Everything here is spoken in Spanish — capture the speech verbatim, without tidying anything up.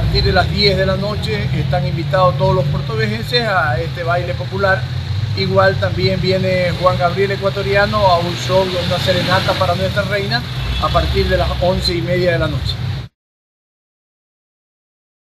partir de las diez de la noche están invitados todos los portovejenses a este baile popular. Igual también viene Juan Gabriel Ecuatoriano a un show, una serenata para nuestra reina a partir de las once y media de la noche.